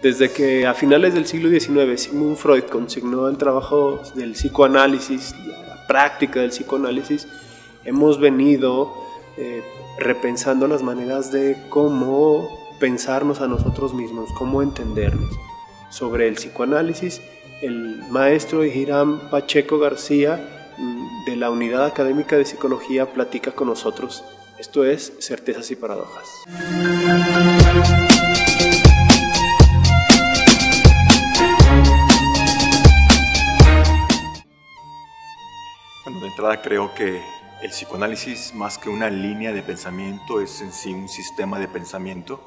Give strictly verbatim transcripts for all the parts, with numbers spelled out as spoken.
Desde que a finales del siglo diecinueve Sigmund Freud consignó el trabajo del psicoanálisis, la práctica del psicoanálisis, hemos venido eh, repensando las maneras de cómo pensarnos a nosotros mismos, cómo entendernos. Sobre el psicoanálisis, el maestro Hiram Pacheco García de la Unidad Académica de Psicología platica con nosotros. Esto es Certezas y Paradojas. Bueno, de entrada creo que el psicoanálisis, más que una línea de pensamiento, es en sí un sistema de pensamiento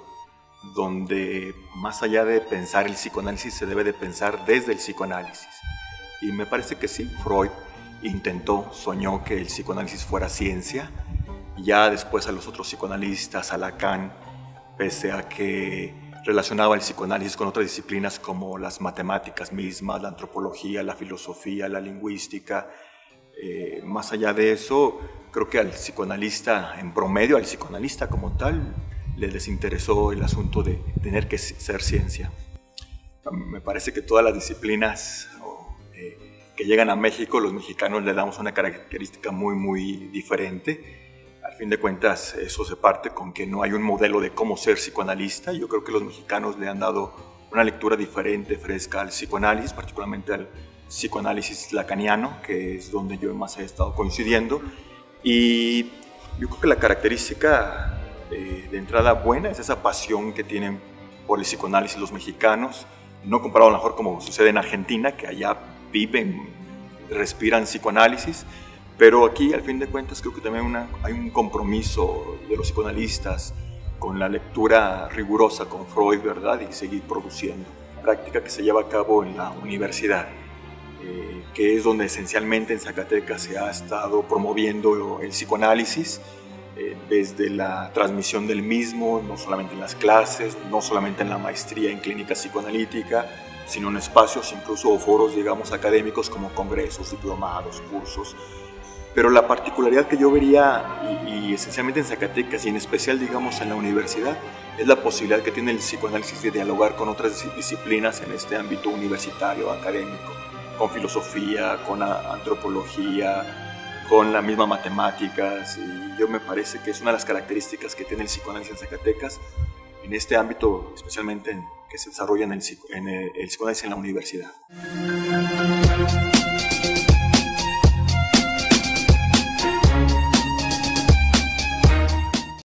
donde más allá de pensar el psicoanálisis se debe de pensar desde el psicoanálisis. Y me parece que sí, Freud intentó, soñó que el psicoanálisis fuera ciencia. Ya después a los otros psicoanalistas, a Lacan, pese a que relacionaba el psicoanálisis con otras disciplinas como las matemáticas mismas, la antropología, la filosofía, la lingüística, Eh, más allá de eso, creo que al psicoanalista, en promedio, al psicoanalista como tal, le desinteresó el asunto de tener que ser ciencia. Me parece que todas las disciplinas eh, que llegan a México, los mexicanos le damos una característica muy, muy diferente. Al fin de cuentas, eso se parte con que no hay un modelo de cómo ser psicoanalista. Yo creo que los mexicanos le han dado una lectura diferente, fresca al psicoanálisis, particularmente al psicoanálisis lacaniano, que es donde yo más he estado coincidiendo. Y yo creo que la característica eh, de entrada buena es esa pasión que tienen por el psicoanálisis los mexicanos, no comparado a lo mejor como sucede en Argentina, que allá viven, respiran psicoanálisis, pero aquí al fin de cuentas creo que también una, hay un compromiso de los psicoanalistas con la lectura rigurosa con Freud, ¿verdad? Y seguir produciendo. Práctica que se lleva a cabo en la universidad, Eh, que es donde esencialmente en Zacatecas se ha estado promoviendo el psicoanálisis, eh, desde la transmisión del mismo, no solamente en las clases, no solamente en la maestría en clínica psicoanalítica, sino en espacios, incluso foros, digamos, académicos como congresos, diplomados, cursos. Pero la particularidad que yo vería, y, y esencialmente en Zacatecas, y en especial, digamos, en la universidad, es la posibilidad que tiene el psicoanálisis de dialogar con otras disciplinas en este ámbito universitario, académico, con filosofía, con antropología, con la misma matemáticas, y yo me parece que es una de las características que tiene el psicoanálisis en Zacatecas, en este ámbito especialmente en, que se desarrolla en el, en el, el psicoanálisis en la universidad.